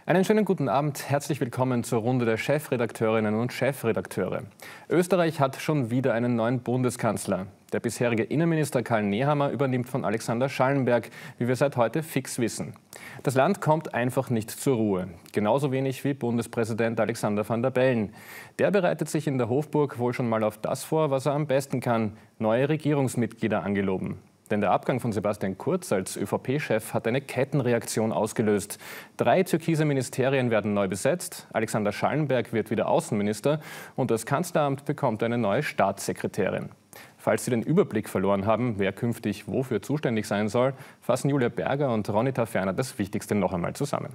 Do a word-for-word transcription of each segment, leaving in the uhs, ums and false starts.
Einen schönen guten Abend. Herzlich willkommen zur Runde der Chefredakteurinnen und Chefredakteure. Österreich hat schon wieder einen neuen Bundeskanzler. Der bisherige Innenminister Karl Nehammer übernimmt von Alexander Schallenberg, wie wir seit heute fix wissen. Das Land kommt einfach nicht zur Ruhe. Genauso wenig wie Bundespräsident Alexander Van der Bellen. Der bereitet sich in der Hofburg wohl schon mal auf das vor, was er am besten kann: neue Regierungsmitglieder angeloben. Denn der Abgang von Sebastian Kurz als ÖVP-Chef hat eine Kettenreaktion ausgelöst. Drei türkise Ministerien werden neu besetzt, Alexander Schallenberg wird wieder Außenminister und das Kanzleramt bekommt eine neue Staatssekretärin. Falls Sie den Überblick verloren haben, wer künftig wofür zuständig sein soll, fassen Julia Berger und Ronita Ferner das Wichtigste noch einmal zusammen.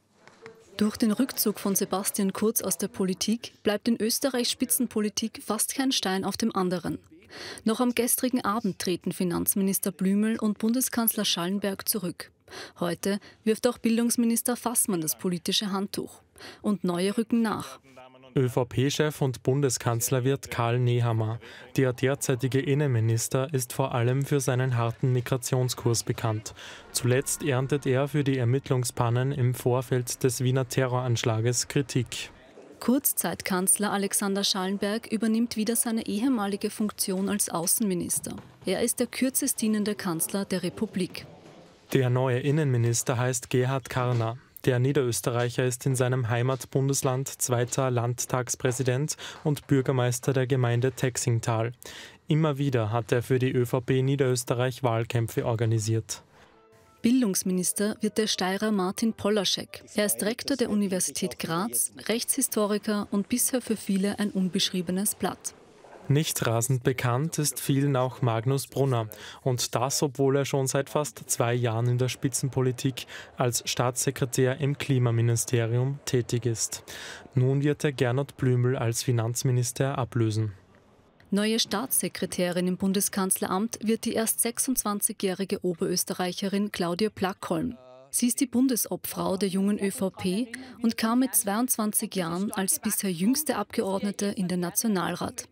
Durch den Rückzug von Sebastian Kurz aus der Politik bleibt in Österreichs Spitzenpolitik fast kein Stein auf dem anderen. Noch am gestrigen Abend treten Finanzminister Blümel und Bundeskanzler Schallenberg zurück. Heute wirft auch Bildungsminister Fassmann das politische Handtuch. Und neue rücken nach. ÖVP-Chef und Bundeskanzler wird Karl Nehammer. Der derzeitige Innenminister ist vor allem für seinen harten Migrationskurs bekannt. Zuletzt erntet er für die Ermittlungspannen im Vorfeld des Wiener Terroranschlages Kritik. Kurzzeitkanzler Alexander Schallenberg übernimmt wieder seine ehemalige Funktion als Außenminister. Er ist der kürzest dienende Kanzler der Republik. Der neue Innenminister heißt Gerhard Karner. Der Niederösterreicher ist in seinem Heimatbundesland zweiter Landtagspräsident und Bürgermeister der Gemeinde Texingtal. Immer wieder hat er für die ÖVP Niederösterreich Wahlkämpfe organisiert. Bildungsminister wird der Steirer Martin Polaschek. Er ist Rektor der Universität Graz, Rechtshistoriker und bisher für viele ein unbeschriebenes Blatt. Nicht rasend bekannt ist vielen auch Magnus Brunner. Und das, obwohl er schon seit fast zwei Jahren in der Spitzenpolitik als Staatssekretär im Klimaministerium tätig ist. Nun wird er Gernot Blümel als Finanzminister ablösen. Neue Staatssekretärin im Bundeskanzleramt wird die erst sechsundzwanzigjährige Oberösterreicherin Claudia Plackholm. Sie ist die Bundesobfrau der jungen ÖVP und kam mit zweiundzwanzig Jahren als bisher jüngste Abgeordnete in den Nationalrat.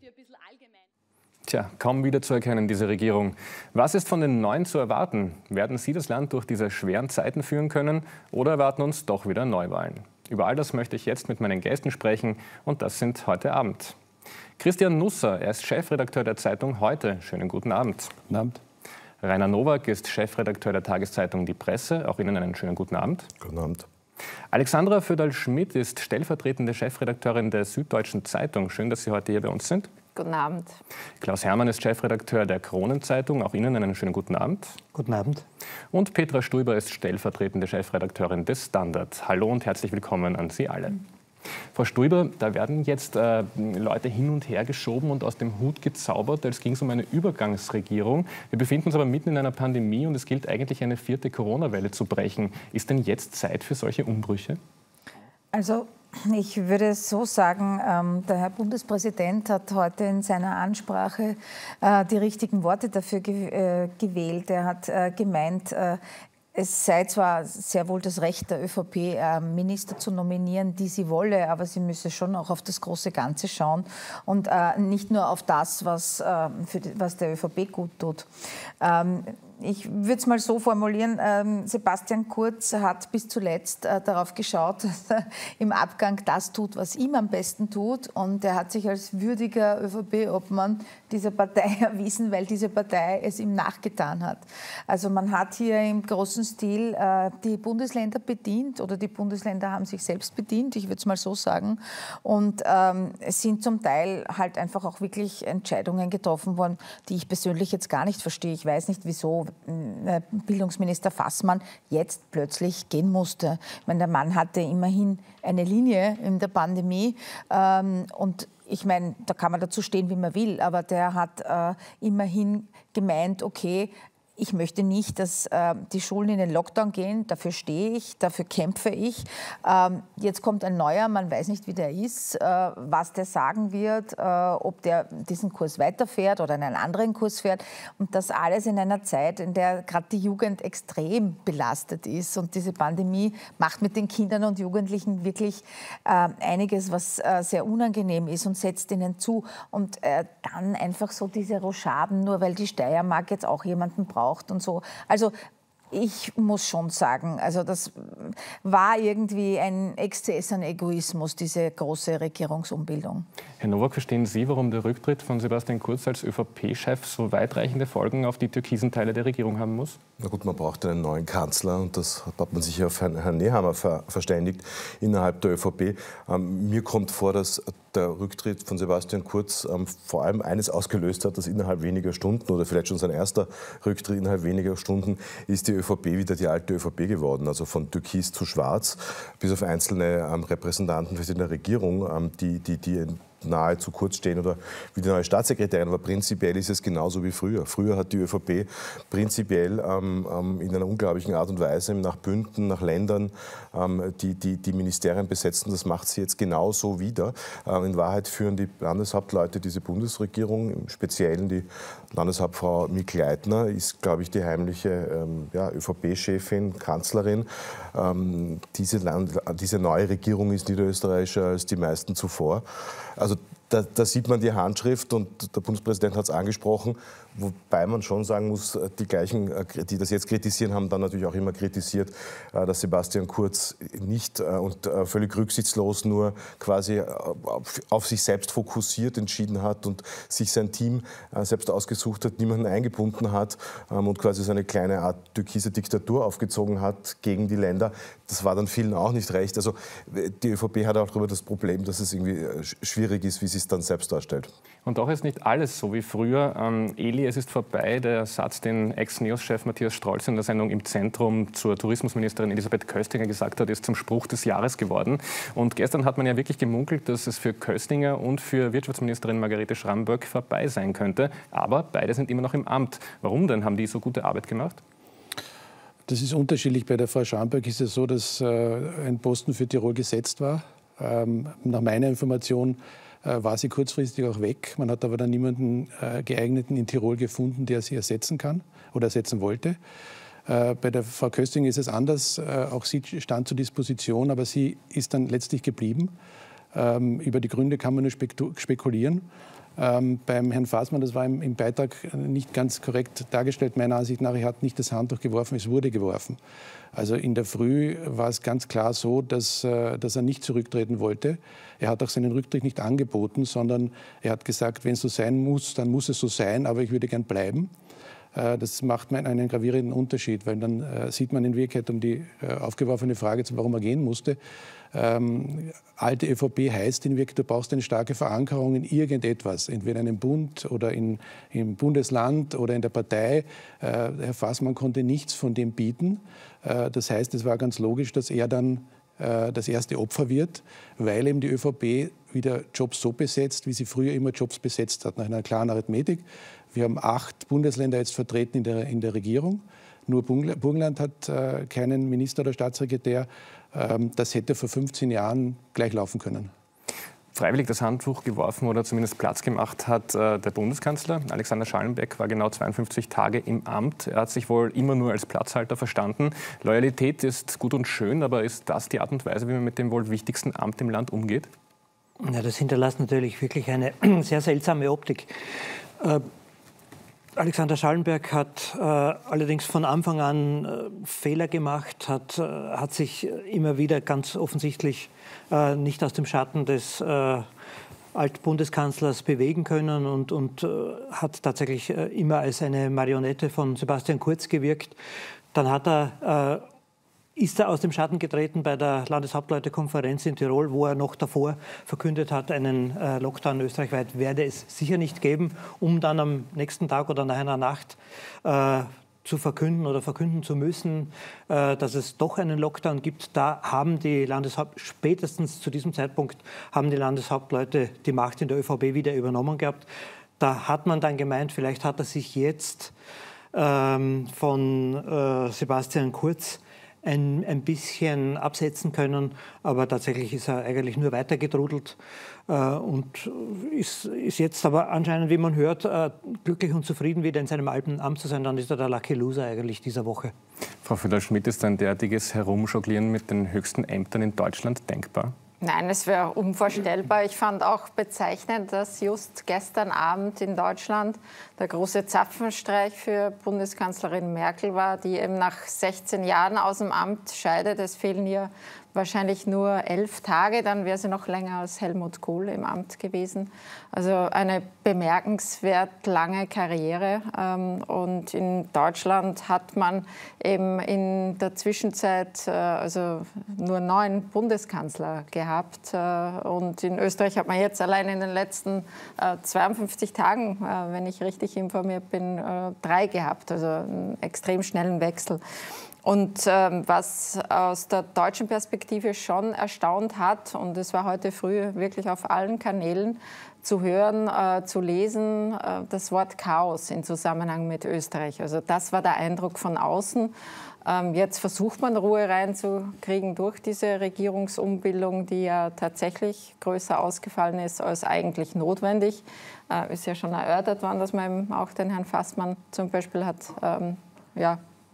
Tja, kaum wiederzuerkennen, diese Regierung. Was ist von den Neuen zu erwarten? Werden sie das Land durch diese schweren Zeiten führen können oder erwarten uns doch wieder Neuwahlen? Über all das möchte ich jetzt mit meinen Gästen sprechen und das sind heute Abend Christian Nusser, er ist Chefredakteur der Zeitung Heute. Schönen guten Abend. Guten Abend. Rainer Nowak ist Chefredakteur der Tageszeitung Die Presse. Auch Ihnen einen schönen guten Abend. Guten Abend. Alexandra Föderl-Schmidt ist stellvertretende Chefredakteurin der Süddeutschen Zeitung. Schön, dass Sie heute hier bei uns sind. Guten Abend. Klaus Hermann ist Chefredakteur der Kronenzeitung. Auch Ihnen einen schönen guten Abend. Guten Abend. Und Petra Stuiber ist stellvertretende Chefredakteurin des Standard. Hallo und herzlich willkommen an Sie alle. Frau Stuiber, da werden jetzt äh, Leute hin und her geschoben und aus dem Hut gezaubert, als ging es um eine Übergangsregierung. Wir befinden uns aber mitten in einer Pandemie und es gilt eigentlich eine vierte Corona-Welle zu brechen. Ist denn jetzt Zeit für solche Umbrüche? Also ich würde so sagen, ähm, der Herr Bundespräsident hat heute in seiner Ansprache äh, die richtigen Worte dafür ge äh, gewählt. Er hat äh, gemeint, äh, es sei zwar sehr wohl das Recht der ÖVP, äh, Minister zu nominieren, die sie wolle, aber sie müsse schon auch auf das große Ganze schauen und äh, nicht nur auf das, was, äh, für die, was der ÖVP gut tut. Ähm, Ich würde es mal so formulieren, ähm, Sebastian Kurz hat bis zuletzt äh, darauf geschaut, dass er im Abgang das tut, was ihm am besten tut. Und er hat sich als würdiger ÖVP-Obmann dieser Partei erwiesen, weil diese Partei es ihm nachgetan hat. Also man hat hier im großen Stil äh, die Bundesländer bedient oder die Bundesländer haben sich selbst bedient, ich würde es mal so sagen. Und ähm, es sind zum Teil halt einfach auch wirklich Entscheidungen getroffen worden, die ich persönlich jetzt gar nicht verstehe. Ich weiß nicht, wieso Bildungsminister Fassmann jetzt plötzlich gehen musste. Ich meine, der Mann hatte immerhin eine Linie in der Pandemie ähm, und ich meine, da kann man dazu stehen, wie man will, aber der hat äh, immerhin gemeint, okay, ich möchte nicht, dass äh, die Schulen in den Lockdown gehen. Dafür stehe ich, dafür kämpfe ich. Ähm, jetzt kommt ein neuer, man weiß nicht, wie der ist, äh, was der sagen wird, äh, ob der diesen Kurs weiterfährt oder einen anderen Kurs fährt. Und das alles in einer Zeit, in der gerade die Jugend extrem belastet ist. Und diese Pandemie macht mit den Kindern und Jugendlichen wirklich äh, einiges, was äh, sehr unangenehm ist und setzt ihnen zu. Und äh, dann einfach so diese Rochaden, nur weil die Steiermark jetzt auch jemanden braucht und so. Also Ich muss schon sagen, also das war irgendwie ein Exzess an Egoismus, diese große Regierungsumbildung. Herr Nowak, verstehen Sie, warum der Rücktritt von Sebastian Kurz als ÖVP-Chef so weitreichende Folgen auf die türkisen Teile der Regierung haben muss? Na gut, man braucht einen neuen Kanzler und das hat man sich auf Herrn Nehammer ver verständigt innerhalb der ÖVP. Ähm, mir kommt vor, dass der Rücktritt von Sebastian Kurz ähm, vor allem eines ausgelöst hat, dass innerhalb weniger Stunden oder vielleicht schon sein erster Rücktritt innerhalb weniger Stunden ist die ÖVP wieder die alte ÖVP geworden, also von türkis zu schwarz, bis auf einzelne ähm, Repräsentanten in der Regierung, ähm, die, die, die nahe zu Kurz stehen oder wie die neue Staatssekretärin. Aber prinzipiell ist es genauso wie früher. Früher hat die ÖVP prinzipiell ähm, ähm, in einer unglaublichen Art und Weise nach Bünden, nach Ländern ähm, die, die, die Ministerien besetzen. Das macht sie jetzt genauso wieder. Ähm, in Wahrheit führen die Landeshauptleute diese Bundesregierung, im Speziellen die Landeshauptfrau Mikl-Leitner, ist, glaube ich, die heimliche ähm, ja, ÖVP-Chefin, Kanzlerin. Ähm, diese, Land diese neue Regierung ist niederösterreichischer als die meisten zuvor. Also da, da sieht man die Handschrift und der Bundespräsident hat es angesprochen, wobei man schon sagen muss, die gleichen, die das jetzt kritisieren, haben dann natürlich auch immer kritisiert, dass Sebastian Kurz nicht und völlig rücksichtslos nur quasi auf sich selbst fokussiert entschieden hat und sich sein Team selbst ausgesucht hat, niemanden eingebunden hat und quasi so eine kleine Art türkise Diktatur aufgezogen hat gegen die Länder. Das war dann vielen auch nicht recht. Also die ÖVP hat auch darüber das Problem, dass es irgendwie schwierig ist, wie sie es dann selbst darstellt. Und doch ist nicht alles so wie früher. Ähm, Eli, es ist vorbei. Der Satz, den Ex-NEOS-Chef Matthias Strolz in der Sendung Im Zentrum zur Tourismusministerin Elisabeth Köstinger gesagt hat, ist zum Spruch des Jahres geworden. Und gestern hat man ja wirklich gemunkelt, dass es für Köstinger und für Wirtschaftsministerin Margarete Schramböck vorbei sein könnte. Aber beide sind immer noch im Amt. Warum denn? Haben die so gute Arbeit gemacht? Das ist unterschiedlich. Bei der Frau Schramböck ist es so, dass äh, ein Posten für Tirol gesetzt war. Ähm, nach meiner Information äh, war sie kurzfristig auch weg. Man hat aber dann niemanden äh, geeigneten in Tirol gefunden, der sie ersetzen kann oder ersetzen wollte. Äh, bei der Frau Köstinger ist es anders. Äh, auch sie stand zur Disposition, aber sie ist dann letztlich geblieben. Ähm, über die Gründe kann man nur spekulieren. Ähm, beim Herrn Fassmann, das war im, im Beitrag nicht ganz korrekt dargestellt, meiner Ansicht nach, er hat nicht das Handtuch geworfen, es wurde geworfen. Also in der Früh war es ganz klar so, dass, äh, dass er nicht zurücktreten wollte. Er hat auch seinen Rücktritt nicht angeboten, sondern er hat gesagt, wenn es so sein muss, dann muss es so sein, aber ich würde gern bleiben. Äh, das macht einen gravierenden Unterschied, weil dann äh, sieht man in Wirklichkeit um die äh, aufgeworfene Frage, warum er gehen musste. Ähm, alte ÖVP heißt in Wirklichkeit, du brauchst eine starke Verankerung in irgendetwas, entweder in einem Bund oder in, im Bundesland oder in der Partei. Äh, Herr Fassmann konnte nichts von dem bieten. Äh, das heißt, es war ganz logisch, dass er dann äh, das erste Opfer wird, weil eben die ÖVP wieder Jobs so besetzt, wie sie früher immer Jobs besetzt hat, nach einer klaren Arithmetik. Wir haben acht Bundesländer jetzt vertreten in der, in der Regierung. Nur Burgenland hat äh, keinen Minister oder Staatssekretär. Ähm, das hätte vor fünfzehn Jahren gleich laufen können. Freiwillig das Handtuch geworfen oder zumindest Platz gemacht hat äh, der Bundeskanzler. Alexander Schallenberg war genau zweiundfünfzig Tage im Amt. Er hat sich wohl immer nur als Platzhalter verstanden. Loyalität ist gut und schön, aber ist das die Art und Weise, wie man mit dem wohl wichtigsten Amt im Land umgeht? Ja, das hinterlässt natürlich wirklich eine sehr seltsame Optik. Äh, Alexander Schallenberg hat äh, allerdings von Anfang an äh, Fehler gemacht, hat, äh, hat sich immer wieder ganz offensichtlich äh, nicht aus dem Schatten des äh, Altbundeskanzlers bewegen können und, und äh, hat tatsächlich äh, immer als eine Marionette von Sebastian Kurz gewirkt. Dann hat er äh, ist er aus dem Schatten getreten bei der Landeshauptleutekonferenz in Tirol, wo er noch davor verkündet hat, einen äh, Lockdown österreichweit werde es sicher nicht geben, um dann am nächsten Tag oder nach einer Nacht äh, zu verkünden oder verkünden zu müssen, äh, dass es doch einen Lockdown gibt. Da haben die Landeshaupt spätestens zu diesem Zeitpunkt haben die Landeshauptleute die Macht in der ÖVP wieder übernommen gehabt. Da hat man dann gemeint, vielleicht hat er sich jetzt ähm, von äh, Sebastian Kurz Ein, ein bisschen absetzen können, aber tatsächlich ist er eigentlich nur weitergedrudelt äh, und ist, ist jetzt aber anscheinend, wie man hört, äh, glücklich und zufrieden wieder in seinem alten Amt zu sein. Dann ist er der Lucky Loser eigentlich dieser Woche. Frau Füller-Schmidt, ist ein derartiges Herumjonglieren mit den höchsten Ämtern in Deutschland denkbar? Nein, es wäre unvorstellbar. Ich fand auch bezeichnend, dass just gestern Abend in Deutschland der große Zapfenstreich für Bundeskanzlerin Merkel war, die eben nach sechzehn Jahren aus dem Amt scheidet. Es fehlen ihr wahrscheinlich nur elf Tage, dann wäre sie noch länger als Helmut Kohl im Amt gewesen. Also eine bemerkenswert lange Karriere. Und in Deutschland hat man eben in der Zwischenzeit also nur neun Bundeskanzler gehabt. Und in Österreich hat man jetzt allein in den letzten zweiundfünfzig Tagen, wenn ich richtig informiert bin, drei gehabt. Also einen extrem schnellen Wechsel. Und ähm, was aus der deutschen Perspektive schon erstaunt hat, und es war heute früh wirklich auf allen Kanälen zu hören, äh, zu lesen, äh, das Wort Chaos in Zusammenhang mit Österreich. Also das war der Eindruck von außen. Ähm, jetzt versucht man Ruhe reinzukriegen durch diese Regierungsumbildung, die ja tatsächlich größer ausgefallen ist als eigentlich notwendig. Äh, ist ja schon erörtert worden, dass man eben auch den Herrn Fassmann zum Beispiel hat, ähm, ja,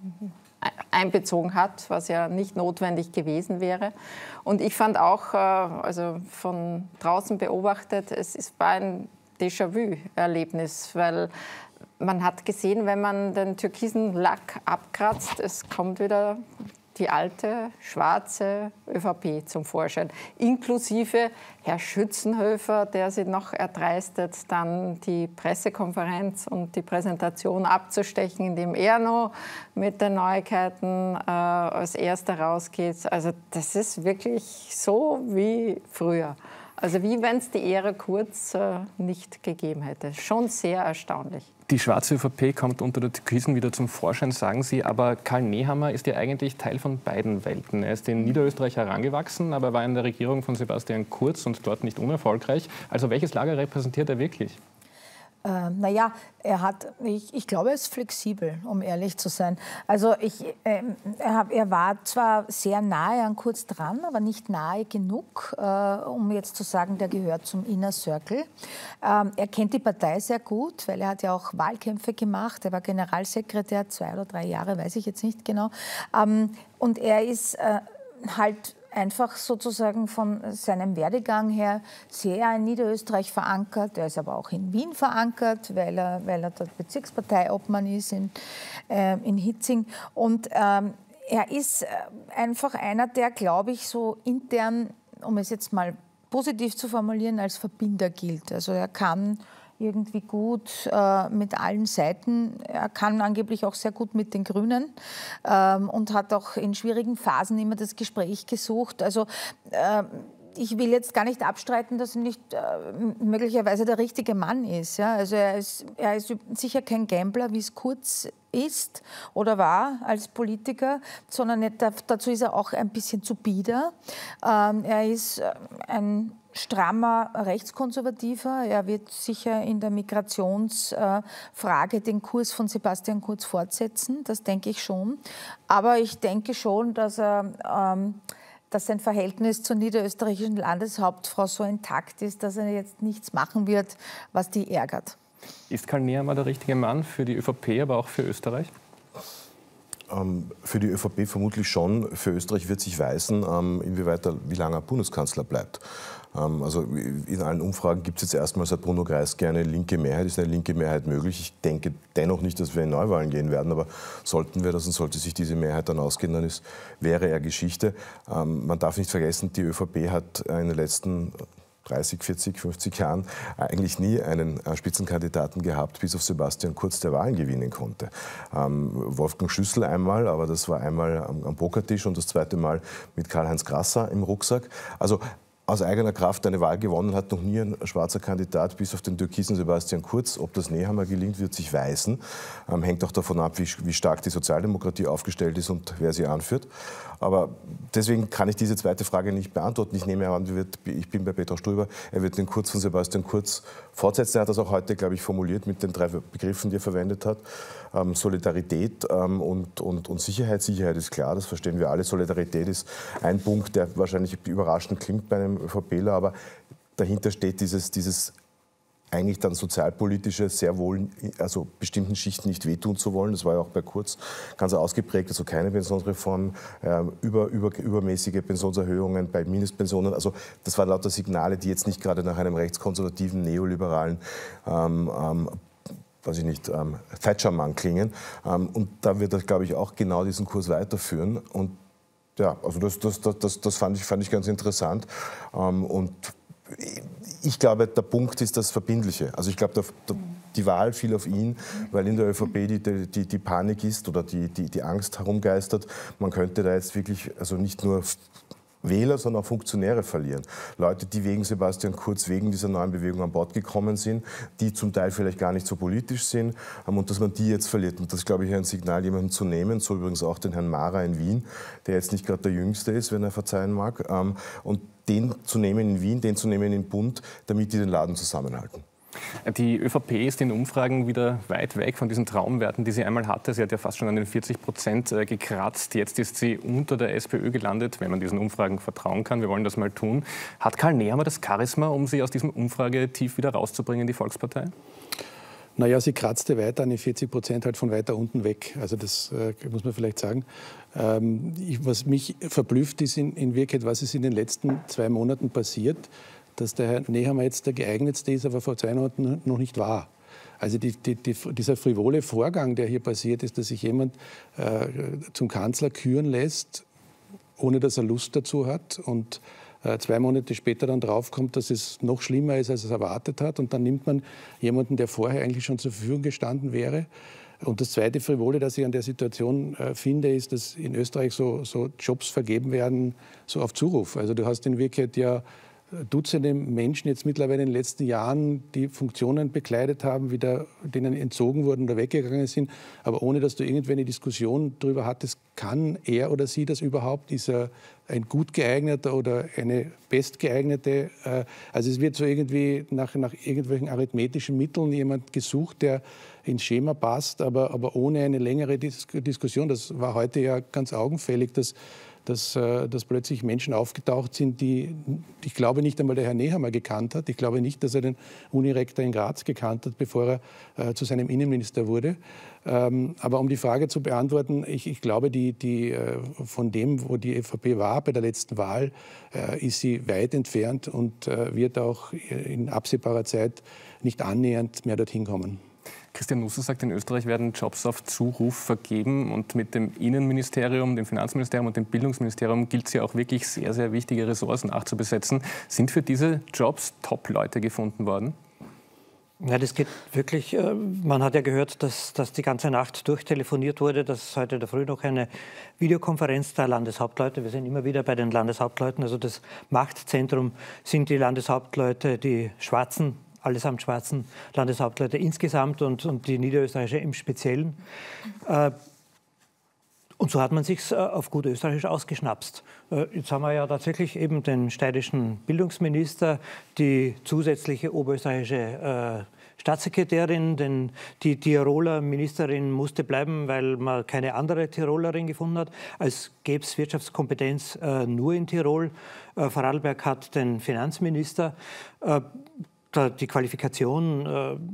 einbezogen hat, was ja nicht notwendig gewesen wäre. Und ich fand auch, also von draußen beobachtet, es war ein Déjà-vu-Erlebnis, weil man hat gesehen, wenn man den türkisen Lack abkratzt, es kommt wieder die alte, schwarze ÖVP zum Vorschein, inklusive Herr Schützenhöfer, der sich noch erdreistet, dann die Pressekonferenz und die Präsentation abzustechen, indem er noch mit den Neuigkeiten äh, als Erster rausgeht. Also das ist wirklich so wie früher. Also wie wenn es die Ära Kurz äh, nicht gegeben hätte. Schon sehr erstaunlich. Die schwarze ÖVP kommt unter der Türkisen wieder zum Vorschein, sagen Sie. Aber Karl Nehammer ist ja eigentlich Teil von beiden Welten. Er ist in Niederösterreich herangewachsen, aber war in der Regierung von Sebastian Kurz und dort nicht unerfolgreich. Also welches Lager repräsentiert er wirklich? Äh, naja, er hat, ich, ich glaube, er ist flexibel, um ehrlich zu sein. Also ich, äh, er, hab, er war zwar sehr nahe an Kurz dran, aber nicht nahe genug, äh, um jetzt zu sagen, der gehört zum Inner Circle. Ähm, er kennt die Partei sehr gut, weil er hat ja auch Wahlkämpfe gemacht. Er war Generalsekretär, zwei oder drei Jahre, weiß ich jetzt nicht genau. Ähm, und er ist äh, halt einfach sozusagen von seinem Werdegang her sehr in Niederösterreich verankert. Er ist aber auch in Wien verankert, weil er, weil er dort Bezirksparteiobmann ist in, äh, in Hitzing. Und ähm, er ist äh, einfach einer, der, glaube ich, so intern, um es jetzt mal positiv zu formulieren, als Verbinder gilt. Also er kann irgendwie gut äh, mit allen Seiten. Er kann angeblich auch sehr gut mit den Grünen ähm, und hat auch in schwierigen Phasen immer das Gespräch gesucht. Also äh, ich will jetzt gar nicht abstreiten, dass er nicht äh, möglicherweise der richtige Mann ist. Ja? Also er ist, er ist sicher kein Gambler, wie es Kurz ist oder war als Politiker, sondern nicht, dazu ist er auch ein bisschen zu bieder. Ähm, er ist ein strammer Rechtskonservativer. Er wird sicher in der Migrationsfrage den Kurs von Sebastian Kurz fortsetzen, das denke ich schon. Aber ich denke schon, dass er... Ähm, dass sein Verhältnis zur niederösterreichischen Landeshauptfrau so intakt ist, dass er jetzt nichts machen wird, was die ärgert. Ist Karl Nehammer der richtige Mann für die ÖVP, aber auch für Österreich? Ähm, für die ÖVP vermutlich schon. Für Österreich wird sich weisen, ähm, inwieweit er, wie lange er Bundeskanzler bleibt. Ähm, also in allen Umfragen gibt es jetzt erstmal, seit Bruno Kreisky, eine linke Mehrheit. Ist eine linke Mehrheit möglich? Ich denke dennoch nicht, dass wir in Neuwahlen gehen werden, aber sollten wir das und sollte sich diese Mehrheit dann ausgehen, dann ist, wäre er Geschichte. Ähm, man darf nicht vergessen, die ÖVP hat in den letzten dreißig, vierzig, fünfzig Jahren eigentlich nie einen Spitzenkandidaten gehabt, bis auf Sebastian Kurz, der Wahlen gewinnen konnte. Ähm, Wolfgang Schüssel einmal, aber das war einmal am, am Pokertisch und das zweite Mal mit Karl-Heinz Grasser im Rucksack. Also aus eigener Kraft eine Wahl gewonnen hat noch nie ein schwarzer Kandidat, bis auf den türkisen Sebastian Kurz. Ob das Nehammer gelingt, wird sich weisen. Ähm, hängt auch davon ab, wie, wie stark die Sozialdemokratie aufgestellt ist und wer sie anführt. Aber deswegen kann ich diese zweite Frage nicht beantworten. Ich nehme an, wird, ich bin bei Petra Struiber, er wird den Kurz von Sebastian Kurz fortsetzen. Er hat das auch heute, glaube ich, formuliert mit den drei Begriffen, die er verwendet hat. Ähm, Solidarität ähm, und, und, und Sicherheit. Sicherheit ist klar, das verstehen wir alle. Solidarität ist ein Punkt, der wahrscheinlich überraschend klingt bei einem ÖVPler, aber dahinter steht dieses, dieses eigentlich dann sozialpolitische, sehr wohl, also bestimmten Schichten nicht wehtun zu wollen. Das war ja auch bei Kurz ganz ausgeprägt, also keine Pensionsreform, äh, über, über, übermäßige Pensionserhöhungen bei Mindestpensionen. Also das waren lauter Signale, die jetzt nicht gerade nach einem rechtskonservativen, neoliberalen ähm, ähm, weiß ich nicht, ähm, Thatchermann klingen. Ähm, und da wird er, glaube ich, auch genau diesen Kurs weiterführen. Und ja, also das, das, das, das, das fand, ich, fand ich ganz interessant. Ähm, und ich glaube, der Punkt ist das Verbindliche. Also ich glaube, der, der, die Wahl fiel auf ihn, weil in der ÖVP die, die, die Panik ist oder die, die, die Angst herumgeistert. Man könnte da jetzt wirklich, also nicht nur Wähler, sondern auch Funktionäre verlieren. Leute, die wegen Sebastian Kurz, wegen dieser neuen Bewegung an Bord gekommen sind, die zum Teil vielleicht gar nicht so politisch sind, und dass man die jetzt verliert. Und das ist, glaube ich, ein Signal, jemanden zu nehmen, so übrigens auch den Herrn Mara in Wien, der jetzt nicht gerade der Jüngste ist, wenn er verzeihen mag, und den zu nehmen in Wien, den zu nehmen im Bund, damit die den Laden zusammenhalten. Die ÖVP ist in Umfragen wieder weit weg von diesen Traumwerten, die sie einmal hatte. Sie hat ja fast schon an den vierzig Prozent gekratzt. Jetzt ist sie unter der SPÖ gelandet, wenn man diesen Umfragen vertrauen kann. Wir wollen das mal tun. Hat Karl Nehammer das Charisma, um sie aus diesem Umfragetief wieder rauszubringen, die Volkspartei? Naja, sie kratzte weiter an den vierzig Prozent halt von weiter unten weg. Also das äh, muss man vielleicht sagen. Ähm, ich, was mich verblüfft, ist in, in Wirklichkeit, was ist in den letzten zwei Monaten passiert, dass der Herr Nehammer jetzt der geeignetste ist, aber vor zwei Monaten noch nicht war. Also die, die, die, dieser frivole Vorgang, der hier passiert ist, dass sich jemand äh, zum Kanzler küren lässt, ohne dass er Lust dazu hat, und äh, zwei Monate später dann draufkommt, dass es noch schlimmer ist, als er es erwartet hat, und dann nimmt man jemanden, der vorher eigentlich schon zur Verfügung gestanden wäre. Und das zweite Frivole, das ich an der Situation äh, finde, ist, dass in Österreich so, so Jobs vergeben werden, so auf Zuruf. Also du hast in Wirklichkeit ja Dutzende Menschen jetzt mittlerweile in den letzten Jahren, die Funktionen bekleidet haben, wieder, denen entzogen wurden oder weggegangen sind, aber ohne, dass du irgendwie eine Diskussion darüber hattest, kann er oder sie das überhaupt? Ist er ein gut geeigneter oder eine bestgeeignete? Also es wird so irgendwie nach, nach irgendwelchen arithmetischen Mitteln jemand gesucht, der ins Schema passt, aber, aber ohne eine längere Dis- Diskussion. Das war heute ja ganz augenfällig, dass Dass, dass plötzlich Menschen aufgetaucht sind, die, ich glaube, nicht einmal der Herr Nehammer gekannt hat. Ich glaube nicht, dass er den Unirektor in Graz gekannt hat, bevor er äh, zu seinem Innenminister wurde. Ähm, aber um die Frage zu beantworten, ich, ich glaube, die, die, äh, von dem, wo die ÖVP war bei der letzten Wahl, äh, ist sie weit entfernt und äh, wird auch in absehbarer Zeit nicht annähernd mehr dorthin kommen. Christian Nusser sagt, in Österreich werden Jobs auf Zuruf vergeben, und mit dem Innenministerium, dem Finanzministerium und dem Bildungsministerium gilt es ja auch wirklich sehr, sehr wichtige Ressourcen nachzubesetzen. Sind für diese Jobs Top-Leute gefunden worden? Ja, das geht wirklich. Man hat ja gehört, dass, dass die ganze Nacht durchtelefoniert wurde, dass heute in der Früh noch eine Videokonferenz der Landeshauptleute, wir sind immer wieder bei den Landeshauptleuten, also das Machtzentrum sind die Landeshauptleute, die Schwarzen, allesamt schwarzen Landeshauptleute insgesamt und, und die niederösterreichische im Speziellen. Äh, und so hat man sich äh, auf gut österreichisch ausgeschnapst. Äh, jetzt haben wir ja tatsächlich eben den steirischen Bildungsminister, die zusätzliche oberösterreichische äh, Staatssekretärin, denn die Tiroler Ministerin musste bleiben, weil man keine andere Tirolerin gefunden hat, als gäbe es Wirtschaftskompetenz äh, nur in Tirol. Äh, Vorarlberg hat den Finanzminister. Äh, Die Qualifikation,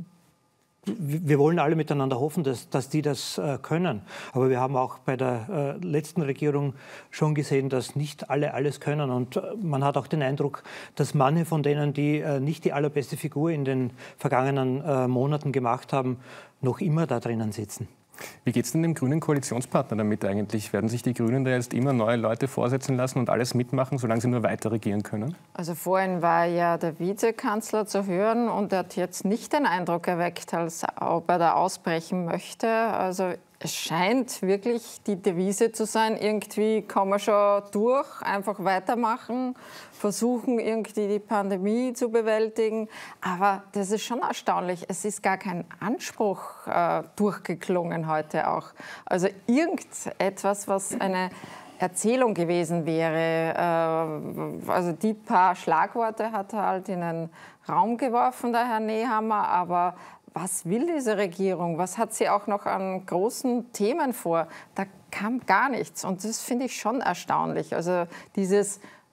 wir wollen alle miteinander hoffen, dass, dass die das können. Aber wir haben auch bei der letzten Regierung schon gesehen, dass nicht alle alles können. Und man hat auch den Eindruck, dass manche von denen, die nicht die allerbeste Figur in den vergangenen Monaten gemacht haben, noch immer da drinnen sitzen. Wie geht es denn dem grünen Koalitionspartner damit eigentlich? Werden sich die Grünen da jetzt immer neue Leute vorsetzen lassen und alles mitmachen, solange sie nur weiter regieren können? Also vorhin war ja der Vizekanzler zu hören und er hat jetzt nicht den Eindruck erweckt, als ob er da ausbrechen möchte. Also es scheint wirklich die Devise zu sein, irgendwie kommen wir schon durch, einfach weitermachen, versuchen irgendwie die Pandemie zu bewältigen. Aber das ist schon erstaunlich, es ist gar kein Anspruch äh, durchgeklungen heute auch. Also irgendetwas, was eine Erzählung gewesen wäre. Äh, also die paar Schlagworte hat er halt in den Raum geworfen, der Herr Nehammer, aber was will diese Regierung? Was hat sie auch noch an großen Themen vor? Da kam gar nichts. Und das finde ich schon erstaunlich. Also dieses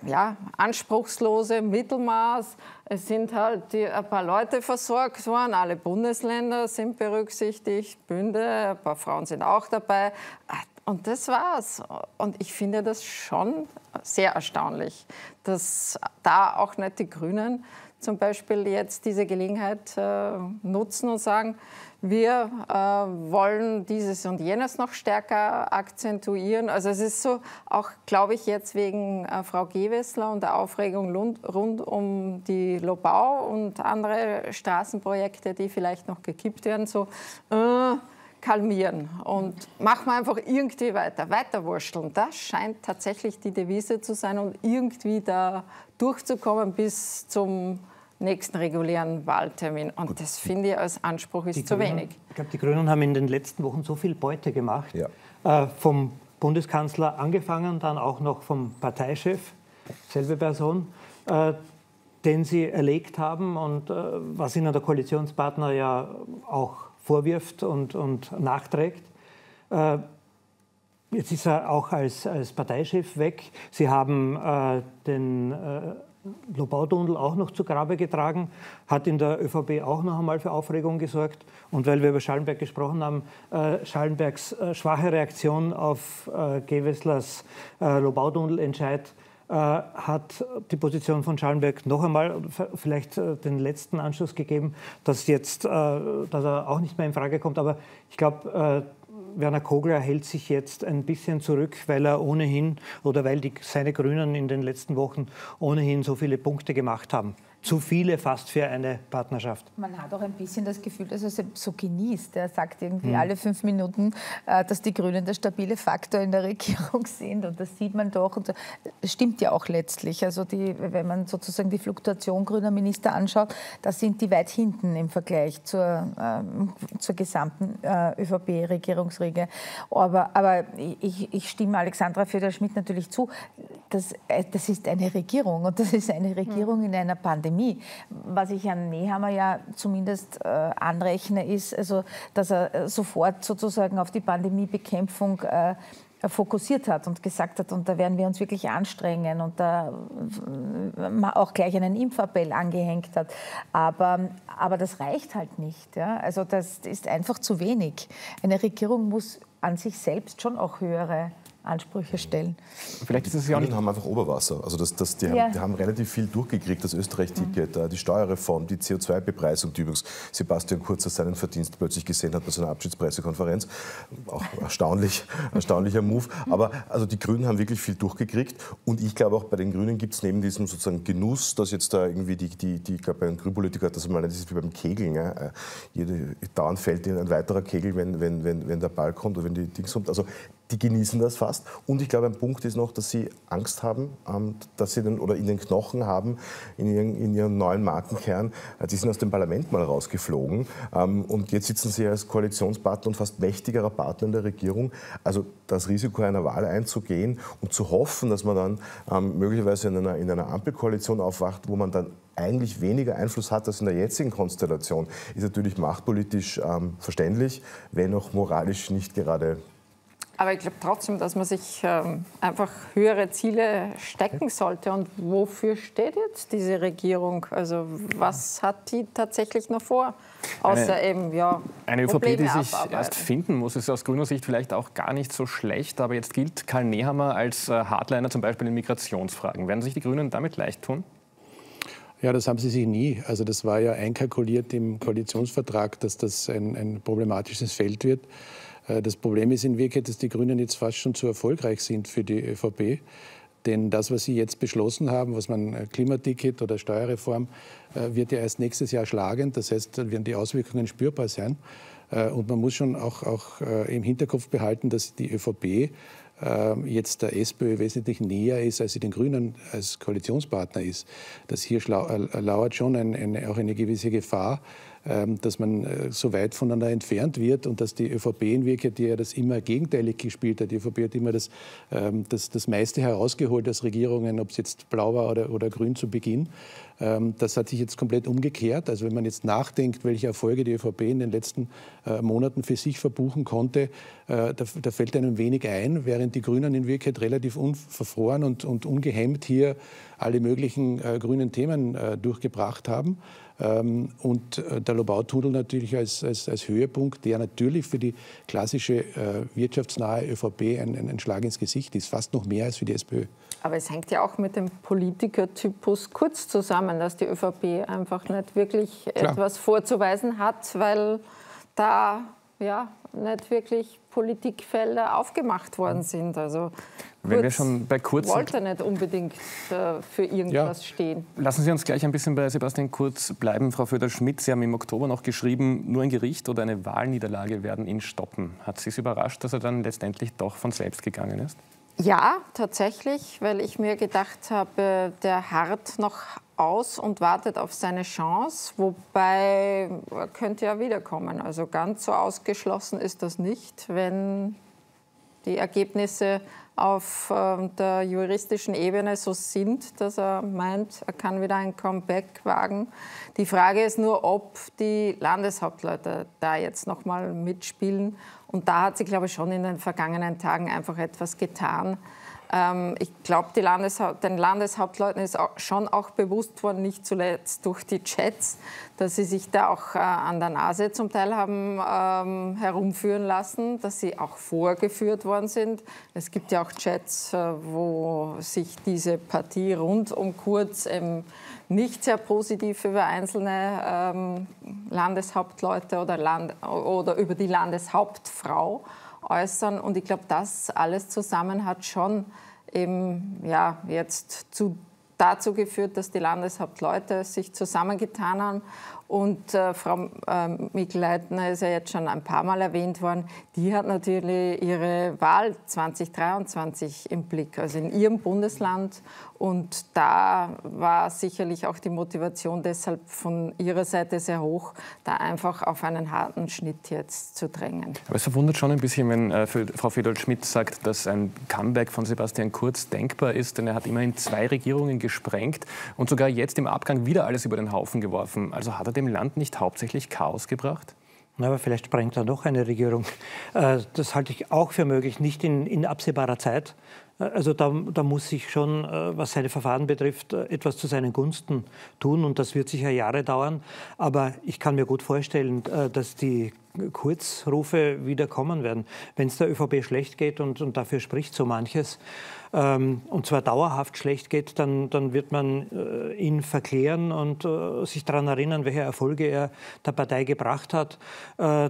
ja, anspruchslose Mittelmaß. Es sind halt die, ein paar Leute versorgt worden, alle Bundesländer sind berücksichtigt, Bünde, ein paar Frauen sind auch dabei. Und das war's. Und ich finde das schon sehr erstaunlich, dass da auch nicht die Grünen zum Beispiel jetzt diese Gelegenheit äh, nutzen und sagen, wir äh, wollen dieses und jenes noch stärker akzentuieren. Also es ist so, auch glaube ich jetzt wegen äh, Frau Gewessler und der Aufregung rund, rund um die Lobau und andere Straßenprojekte, die vielleicht noch gekippt werden, so äh, kalmieren und machen wir einfach irgendwie weiter, weiterwurschteln. Das scheint tatsächlich die Devise zu sein und irgendwie da durchzukommen bis zum nächsten regulären Wahltermin. Und das finde ich als Anspruch ist zu wenig. Ich glaube, die Grünen haben in den letzten Wochen so viel Beute gemacht. Ja. Äh, vom Bundeskanzler angefangen, dann auch noch vom Parteichef, selbe Person, äh, den sie erlegt haben und äh, was ihnen der Koalitionspartner ja auch vorwirft und, und nachträgt. Äh, jetzt ist er auch als, als Parteichef weg. Sie haben äh, den äh, Lobautunnel auch noch zu Grabe getragen, hat in der ÖVP auch noch einmal für Aufregung gesorgt. Und weil wir über Schallenberg gesprochen haben, äh, Schallenbergs äh, schwache Reaktion auf äh, Gewesslers äh, Lobautunnel-Entscheid äh, hat die Position von Schallenberg noch einmal vielleicht äh, den letzten Anschluss gegeben, dass, jetzt, äh, dass er auch nicht mehr in Frage kommt. Aber ich glaube, äh, Werner Kogler hält sich jetzt ein bisschen zurück, weil er ohnehin oder weil die, seine Grünen in den letzten Wochen ohnehin so viele Punkte gemacht haben. Zu viele fast für eine Partnerschaft. Man hat auch ein bisschen das Gefühl, dass er es so genießt. Er sagt irgendwie hm. alle fünf Minuten, äh, dass die Grünen der stabile Faktor in der Regierung sind. Und das sieht man doch. Und das stimmt ja auch letztlich. Also die, wenn man sozusagen die Fluktuation grüner Minister anschaut, da sind die weit hinten im Vergleich zur, äh, zur gesamten äh, ÖVP-Regierungsriege. Aber, aber ich, ich stimme Alexandra Föder-Schmidt natürlich zu. Das, äh, das ist eine Regierung und das ist eine Regierung hm. in einer Pandemie. Was ich Herrn Nehammer ja zumindest äh, anrechne, ist, also, dass er sofort sozusagen auf die Pandemiebekämpfung äh, fokussiert hat und gesagt hat, und da werden wir uns wirklich anstrengen und da äh, auch gleich einen Impfappell angehängt hat. Aber, aber das reicht halt nicht. Ja? Also das ist einfach zu wenig. Eine Regierung muss an sich selbst schon auch höhere Ansprüche stellen. Vielleicht ist es ja auch nicht. Die haben einfach Oberwasser. Also das, das, die, ja. haben, die haben relativ viel durchgekriegt, das Österreich-Ticket, mhm. die Steuerreform, die C O zwei Bepreisung, die übrigens Sebastian Kurz als seinen Verdienst plötzlich gesehen hat bei so einer Abschiedspressekonferenz. Auch erstaunlich, erstaunlicher Move. Aber also die Grünen haben wirklich viel durchgekriegt. Und ich glaube auch bei den Grünen gibt es neben diesem sozusagen Genuss, dass jetzt da irgendwie die, die, die ich glaube, ein Grünpolitiker hat das mal, das ist wie beim Kegeln. Ja. Jede, dauernd fällt ihnen ein weiterer Kegel, wenn, wenn, wenn, wenn der Ball kommt oder wenn die Dings kommt. Also die genießen das fast. Und ich glaube, ein Punkt ist noch, dass sie Angst haben, dass sie den, oder in den Knochen haben, in ihren, in ihrem neuen Markenkern. Die sind aus dem Parlament mal rausgeflogen. Und jetzt sitzen sie als Koalitionspartner und fast mächtigerer Partner in der Regierung. Also das Risiko einer Wahl einzugehen und zu hoffen, dass man dann ähm, möglicherweise in einer, in einer Ampelkoalition aufwacht, wo man dann eigentlich weniger Einfluss hat als in der jetzigen Konstellation, ist natürlich machtpolitisch ähm, verständlich, wenn auch moralisch nicht gerade. Aber ich glaube trotzdem, dass man sich ähm, einfach höhere Ziele stecken sollte. Und wofür steht jetzt diese Regierung? Also was hat die tatsächlich noch vor? Außer eine, eben, ja, eine ÖVP, Probleme die sich abarbeiten. erst finden muss, ist aus grüner Sicht vielleicht auch gar nicht so schlecht. Aber jetzt gilt Karl Nehammer als Hardliner zum Beispiel in Migrationsfragen. Werden sich die Grünen damit leicht tun? Ja, das haben sie sich nie. Also das war ja einkalkuliert im Koalitionsvertrag, dass das ein, ein problematisches Feld wird. Das Problem ist in Wirklichkeit, dass die Grünen jetzt fast schon zu erfolgreich sind für die ÖVP. Denn das, was sie jetzt beschlossen haben, was man Klimaticket oder Steuerreform, wird ja erst nächstes Jahr schlagend. Das heißt, da werden die Auswirkungen spürbar sein. Und man muss schon auch, auch im Hinterkopf behalten, dass die ÖVP jetzt der SPÖ wesentlich näher ist, als sie den Grünen als Koalitionspartner ist. Dass hier lauert schon ein, eine, auch eine gewisse Gefahr, dass man so weit voneinander entfernt wird und dass die ÖVP in Wirklichkeit, die ja das immer gegenteilig gespielt hat, die ÖVP hat immer das, das, das meiste herausgeholt aus Regierungen, ob es jetzt blau war oder, oder grün zu Beginn. Das hat sich jetzt komplett umgekehrt. Also wenn man jetzt nachdenkt, welche Erfolge die ÖVP in den letzten Monaten für sich verbuchen konnte, da, da fällt einem wenig ein, während die Grünen in Wirklichkeit relativ unverfroren und, und ungehemmt hier alle möglichen äh, grünen Themen äh, durchgebracht haben. Ähm, und äh, der Lobau-Tunnel natürlich als, als, als Höhepunkt, der natürlich für die klassische äh, wirtschaftsnahe ÖVP ein, ein, ein Schlag ins Gesicht ist, fast noch mehr als für die SPÖ. Aber es hängt ja auch mit dem Politikertypus Kurz zusammen, dass die ÖVP einfach nicht wirklich Klar. etwas vorzuweisen hat, weil da ja nicht wirklich Politikfelder aufgemacht worden sind. Also Wenn wir schon bei Kurz wollte nicht unbedingt äh, für irgendwas ja. stehen. Lassen Sie uns gleich ein bisschen bei Sebastian Kurz bleiben. Frau Föderl-Schmidt, Sie haben im Oktober noch geschrieben, nur ein Gericht oder eine Wahlniederlage werden ihn stoppen. Hat Sie es überrascht, dass er dann letztendlich doch von selbst gegangen ist? Ja, tatsächlich, weil ich mir gedacht habe, der harrt noch aus und wartet auf seine Chance, wobei er könnte ja wiederkommen. Also ganz so ausgeschlossen ist das nicht, wenn die Ergebnisse auf äh, der juristischen Ebene so sind, dass er meint, er kann wieder ein Comeback wagen. Die Frage ist nur, ob die Landeshauptleute da jetzt noch mal mitspielen. Und da hat sich, glaube ich, schon in den vergangenen Tagen einfach etwas getan. Ähm, ich glaube, Landeshaupt- den Landeshauptleuten ist auch, schon auch bewusst worden, nicht zuletzt durch die Chats, dass sie sich da auch äh, an der Nase zum Teil haben ähm, herumführen lassen, dass sie auch vorgeführt worden sind. Es gibt ja auch Chats, äh, wo sich diese Partie rund um Kurz ähm, nicht sehr positiv über einzelne ähm, Landeshauptleute oder, Land oder über die Landeshauptfrau äußern. Und ich glaube, das alles zusammen hat schon eben, ja, jetzt zu, dazu geführt, dass die Landeshauptleute sich zusammengetan haben. Und äh, Frau äh, Mikl-Leitner ist ja jetzt schon ein paar Mal erwähnt worden, die hat natürlich ihre Wahl zwanzig dreiundzwanzig im Blick, also in ihrem Bundesland. Und da war sicherlich auch die Motivation deshalb von ihrer Seite sehr hoch, da einfach auf einen harten Schnitt jetzt zu drängen. Aber es verwundert schon ein bisschen, wenn äh, Frau Föderl-Schmidt sagt, dass ein Comeback von Sebastian Kurz denkbar ist, denn er hat immerhin zwei Regierungen gesprengt und sogar jetzt im Abgang wieder alles über den Haufen geworfen. Also hat er dem Land nicht hauptsächlich Chaos gebracht? Na, aber vielleicht sprengt er noch eine Regierung. Das halte ich auch für möglich, nicht in, in absehbarer Zeit. Also da, da muss sich schon, was seine Verfahren betrifft, etwas zu seinen Gunsten tun. Und das wird sicher Jahre dauern. Aber ich kann mir gut vorstellen, dass die Kurzrufe wieder kommen werden. Wenn es der ÖVP schlecht geht, und, und dafür spricht so manches, ähm, und zwar dauerhaft schlecht geht, dann, dann wird man äh, ihn verklären und äh, sich daran erinnern, welche Erfolge er der Partei gebracht hat. Äh,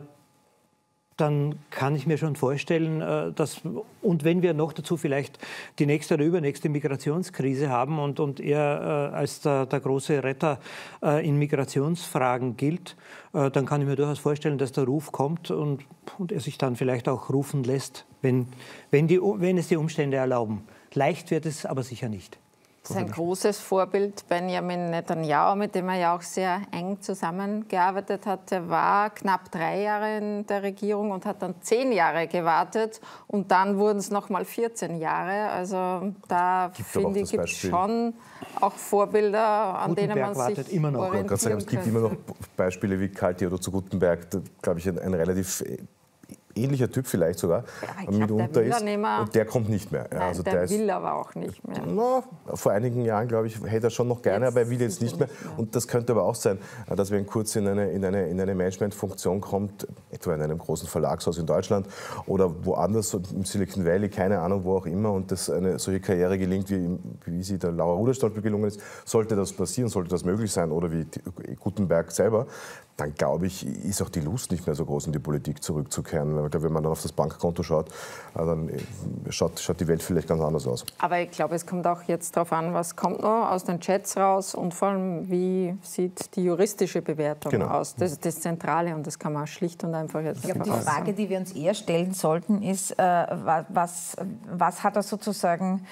dann kann ich mir schon vorstellen, dass, und wenn wir noch dazu vielleicht die nächste oder übernächste Migrationskrise haben und, und er äh, als der, der große Retter äh, in Migrationsfragen gilt, äh, dann kann ich mir durchaus vorstellen, dass der Ruf kommt und, und er sich dann vielleicht auch rufen lässt, wenn, wenn, die, wenn es die Umstände erlauben. Leicht wird es aber sicher nicht. Sein großes Vorbild Benjamin Netanyahu, mit dem er ja auch sehr eng zusammengearbeitet hat, der war knapp drei Jahre in der Regierung und hat dann zehn Jahre gewartet und dann wurden es noch mal vierzehn Jahre. Also da finde ich, gibt es schon auch Vorbilder, an Gutenberg denen man sich immer noch. orientieren sagen, es gibt könnte. immer noch Beispiele wie Karl Theodor zu Gutenberg, glaube ich, ein, ein relativ ähnlicher Typ vielleicht sogar, ja, mitunter glaub, der ist. Und der kommt nicht mehr. Nein, also der, der will ist, aber auch nicht mehr. Na, vor einigen Jahren, glaube ich, hätte er schon noch gerne, jetzt aber er will jetzt nicht mehr. nicht mehr. Und das könnte aber auch sein, dass wenn Kurz in eine, in eine, in eine Managementfunktion kommt, etwa in einem großen Verlagshaus in Deutschland oder woanders, im Silicon Valley, keine Ahnung, wo auch immer, und dass eine solche Karriere gelingt, wie, wie sie der Laura Ruderstolpe gelungen ist, sollte das passieren, sollte das möglich sein, oder wie Gutenberg selber, dann glaube ich, ist auch die Lust nicht mehr so groß, in die Politik zurückzukehren. Weil, wenn man dann auf das Bankkonto schaut, dann schaut, schaut die Welt vielleicht ganz anders aus. Aber ich glaube, es kommt auch jetzt darauf an, was kommt noch aus den Chats raus und vor allem, wie sieht die juristische Bewertung genau. aus. Das ist das Zentrale und das kann man schlicht und einfach jetzt Ich glaube, die Frage, die wir uns eher stellen sollten, ist, äh, was, was hat er sozusagen,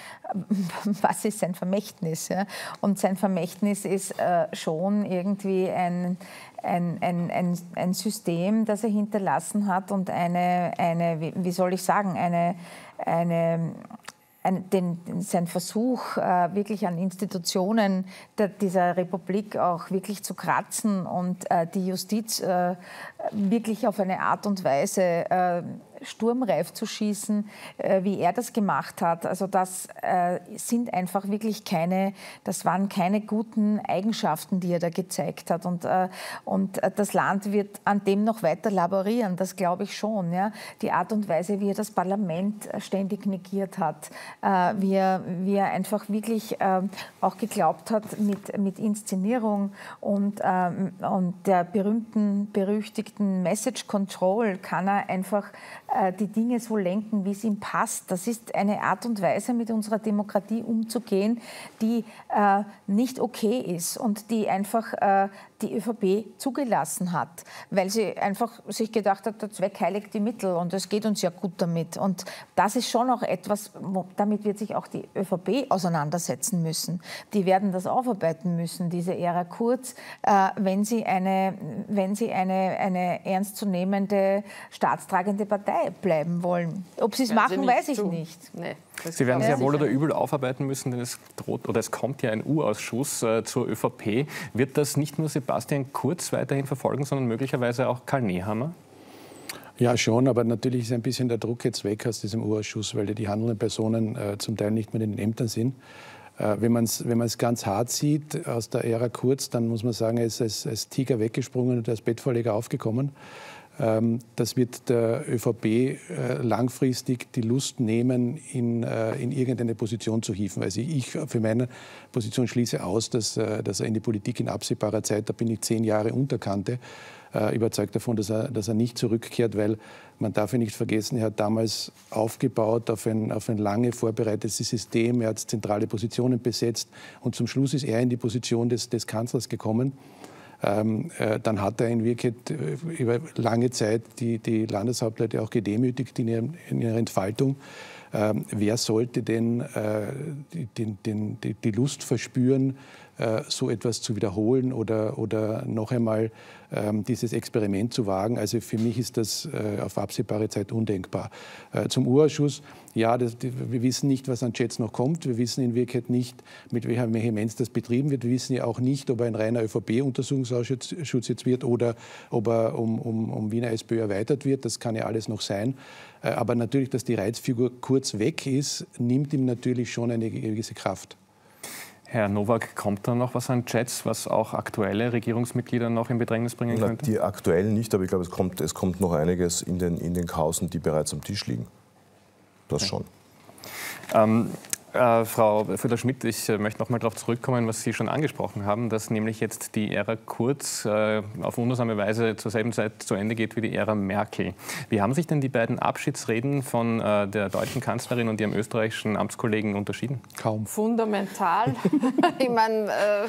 was ist sein Vermächtnis? Ja? Und sein Vermächtnis ist äh, schon irgendwie ein ein, ein, ein, ein System, das er hinterlassen hat und eine, eine wie soll ich sagen, eine, eine Ein, den, sein Versuch, äh, wirklich an Institutionen der, dieser Republik auch wirklich zu kratzen und äh, die Justiz äh, wirklich auf eine Art und Weise äh, sturmreif zu schießen, äh, wie er das gemacht hat. Also das äh, sind einfach wirklich keine, das waren keine guten Eigenschaften, die er da gezeigt hat. Und, äh, und das Land wird an dem noch weiter laborieren, das glaube ich schon. Ja? Die Art und Weise, wie er das Parlament ständig negiert hat, äh, wie, er, wie er einfach wirklich äh, auch geglaubt hat mit, mit Inszenierung und, äh, und der berühmten, berüchtigten Message Control kann er einfach die Dinge so lenken, wie es ihm passt. Das ist eine Art und Weise, mit unserer Demokratie umzugehen, die äh, nicht okay ist und die einfach äh, die ÖVP zugelassen hat, weil sie einfach sich gedacht hat, der Zweck heiligt die Mittel und es geht uns ja gut damit. Und das ist schon auch etwas, wo, damit wird sich auch die ÖVP auseinandersetzen müssen. Die werden das aufarbeiten müssen, diese Ära Kurz, äh, wenn sie eine, wenn sie eine, eine ernstzunehmende, staatstragende Partei bleiben wollen. Ob sie es machen, weiß ich nicht. Nee, Sie werden sehr wohl oder übel aufarbeiten müssen, denn es droht oder es kommt ja ein U-Ausschuss äh, zur ÖVP. Wird das nicht nur Sebastian Kurz weiterhin verfolgen, sondern möglicherweise auch Karl Nehammer? Ja, schon, aber natürlich ist ein bisschen der Druck jetzt weg aus diesem U-Ausschuss, weil die handelnden Personen äh, zum Teil nicht mehr in den Ämtern sind. Äh, wenn man es wenn man's ganz hart sieht aus der Ära Kurz, dann muss man sagen, er ist als, als Tiger weggesprungen und als Bettvorleger aufgekommen. Das wird der ÖVP langfristig die Lust nehmen, in, in irgendeine Position zu hieven. Also ich für meine Position schließe aus, dass, dass er in die Politik in absehbarer Zeit, da bin ich zehn Jahre Unterkante, überzeugt davon, dass er, dass er nicht zurückkehrt, weil man darf ja nicht vergessen, er hat damals aufgebaut auf ein, auf ein lange vorbereitetes System, er hat zentrale Positionen besetzt und zum Schluss ist er in die Position des, des Kanzlers gekommen. Ähm, äh, dann hat er in Wirklichkeit äh, über lange Zeit die, die Landeshauptleute auch gedemütigt in, ihrem, in ihrer Entfaltung. Ähm, wer sollte denn äh, die, den, den, die, die Lust verspüren, äh, so etwas zu wiederholen oder, oder noch einmal ähm, dieses Experiment zu wagen? Also für mich ist das äh, auf absehbare Zeit undenkbar. Äh, zum U-Ausschuss. Ja, das, wir wissen nicht, was an Chats noch kommt. Wir wissen in Wirklichkeit nicht, mit welcher Vehemenz das betrieben wird. Wir wissen ja auch nicht, ob er ein reiner ÖVP-Untersuchungsausschuss jetzt wird oder ob er um, um, um Wiener SPÖ erweitert wird. Das kann ja alles noch sein. Aber natürlich, dass die Reizfigur Kurz weg ist, nimmt ihm natürlich schon eine gewisse Kraft. Herr Nowak, kommt da noch was an Chats, was auch aktuelle Regierungsmitglieder noch in Bedrängnis bringen könnte? Die aktuellen nicht, aber ich glaube, es kommt, es kommt noch einiges in den, in den Kausen, die bereits am Tisch liegen. Das schon. Ähm, äh, Frau Föder-Schmidt, ich äh, möchte noch mal darauf zurückkommen, was Sie schon angesprochen haben, dass nämlich jetzt die Ära Kurz äh, auf wundersame Weise zur selben Zeit zu Ende geht wie die Ära Merkel. Wie haben sich denn die beiden Abschiedsreden von äh, der deutschen Kanzlerin und ihrem österreichischen Amtskollegen unterschieden? Kaum. Fundamental. Ich meine, äh,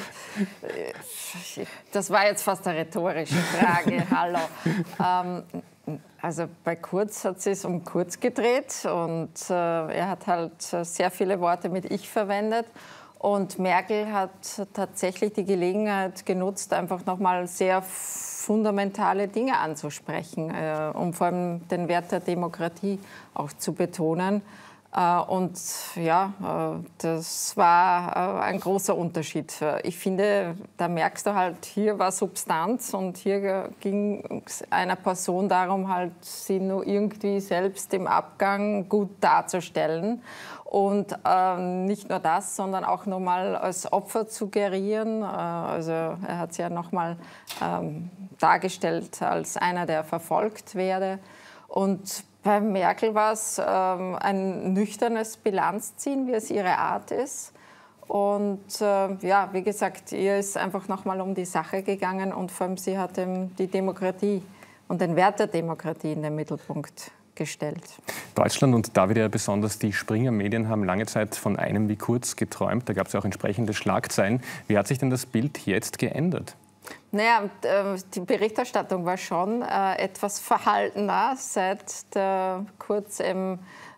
das war jetzt fast eine rhetorische Frage. Hallo. Ähm, Also bei Kurz hat es um Kurz gedreht und äh, er hat halt sehr viele Worte mit Ich verwendet. Und Merkel hat tatsächlich die Gelegenheit genutzt, einfach nochmal sehr fundamentale Dinge anzusprechen, äh, um vor allem den Wert der Demokratie auch zu betonen. Und ja, das war ein großer Unterschied. Ich finde, da merkst du halt, hier war Substanz und hier ging es einer Person darum, halt sie nur irgendwie selbst im Abgang gut darzustellen. Und äh, nicht nur das, sondern auch nochmal als Opfer zu gerieren. Äh, also er hat sie ja nochmal ähm, dargestellt als einer, der verfolgt werde. Und bei Merkel war es ähm, ein nüchternes Bilanzziehen, wie es ihre Art ist. Und äh, ja, wie gesagt, ihr ist einfach nochmal um die Sache gegangen und vor allem sie hat ähm, die Demokratie und den Wert der Demokratie in den Mittelpunkt gestellt. Deutschland und da wieder besonders die Springer-Medien haben lange Zeit von einem wie Kurz geträumt. Da gab es ja auch entsprechende Schlagzeilen. Wie hat sich denn das Bild jetzt geändert? Naja, die Berichterstattung war schon äh, etwas verhaltener, seit der Kurz im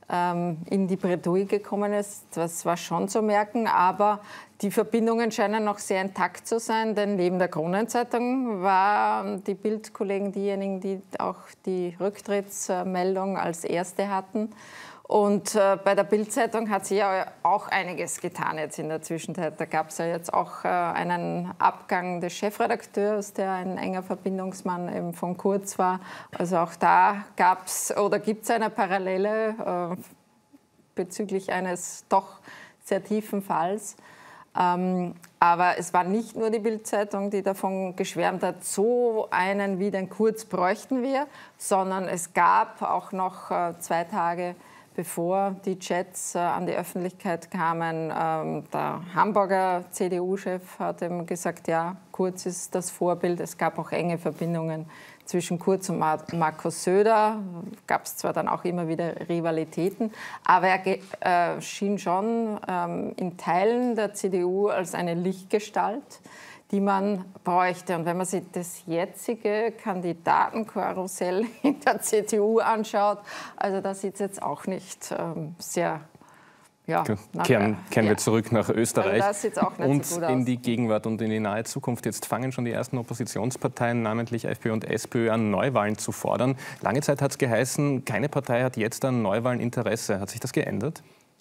ähm, in die Bredouille gekommen ist. Das war schon zu merken, aber die Verbindungen scheinen noch sehr intakt zu sein, denn neben der Kronenzeitung waren die Bild-Kollegen diejenigen, die auch die Rücktrittsmeldung als erste hatten. Und äh, bei der Bild-Zeitung hat sich ja auch einiges getan jetzt in der Zwischenzeit. Da gab es ja jetzt auch äh, einen Abgang des Chefredakteurs, der ein enger Verbindungsmann eben von Kurz war. Also auch da gab es oder gibt es eine Parallele äh, bezüglich eines doch sehr tiefen Falls. Ähm, aber es war nicht nur die Bild-Zeitung, die davon geschwärmt hat, so einen wie den Kurz bräuchten wir, sondern es gab auch noch äh, zwei Tage bevor die Chats äh, an die Öffentlichkeit kamen, ähm, der Hamburger C D U-Chef hat eben gesagt, ja, Kurz ist das Vorbild. Es gab auch enge Verbindungen zwischen Kurz und Mar Markus Söder. Gab es zwar dann auch immer wieder Rivalitäten, aber er äh, schien schon ähm, in Teilen der C D U als eine Lichtgestalt, die man bräuchte. Und wenn man sich das jetzige Kandidatenkarussell in der C D U anschaut, also da sieht es jetzt auch nicht ähm, sehr, ja, Kehren, kehren ja. wir zurück nach Österreich also das sieht's auch nicht und so gut in aus. die Gegenwart und in die nahe Zukunft. Jetzt fangen schon die ersten Oppositionsparteien, namentlich FPÖ und SPÖ, an, Neuwahlen zu fordern. Lange Zeit hat es geheißen, keine Partei hat jetzt an Neuwahlen Interesse. Hat sich das geändert?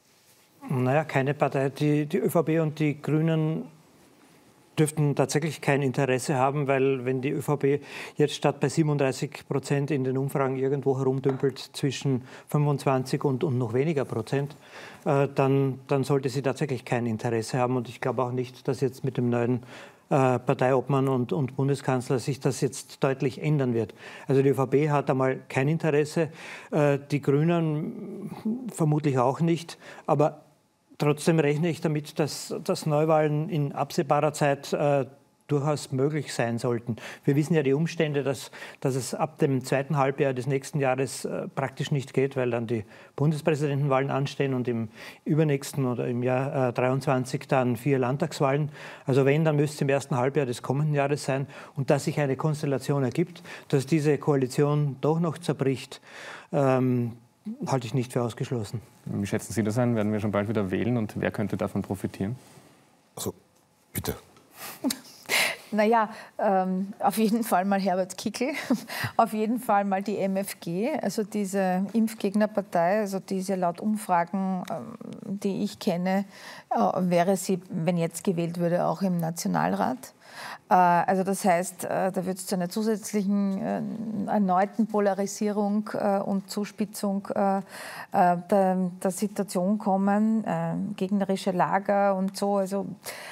Naja, keine Partei. Die, die ÖVP und die Grünen dürften tatsächlich kein Interesse haben, weil wenn die ÖVP jetzt statt bei siebenunddreißig Prozent in den Umfragen irgendwo herumdümpelt zwischen fünfundzwanzig und, und noch weniger Prozent, äh, dann, dann sollte sie tatsächlich kein Interesse haben. Und ich glaube auch nicht, dass jetzt mit dem neuen äh, Parteiobmann und, und Bundeskanzler sich das jetzt deutlich ändern wird. Also die ÖVP hat einmal kein Interesse, äh, die Grünen vermutlich auch nicht, aber trotzdem rechne ich damit, dass, dass Neuwahlen in absehbarer Zeit äh, durchaus möglich sein sollten. Wir wissen ja die Umstände, dass, dass es ab dem zweiten Halbjahr des nächsten Jahres äh, praktisch nicht geht, weil dann die Bundespräsidentenwahlen anstehen und im übernächsten oder im Jahr äh, dreiundzwanzig dann vier Landtagswahlen. Also wenn, dann müsste es im ersten Halbjahr des kommenden Jahres sein. Und dass sich eine Konstellation ergibt, dass diese Koalition doch noch zerbricht, ähm, halte ich nicht für ausgeschlossen. Wie schätzen Sie das ein? Werden wir schon bald wieder wählen und wer könnte davon profitieren? Also, bitte. Naja, ähm, auf jeden Fall mal Herbert Kickl, auf jeden Fall mal die M F G, also diese Impfgegnerpartei, also diese laut Umfragen, ähm, die ich kenne, äh, wäre sie, wenn jetzt gewählt würde, auch im Nationalrat. Also das heißt, da wird es zu einer zusätzlichen erneuten Polarisierung und Zuspitzung der, der Situation kommen, gegnerische Lager und so. Also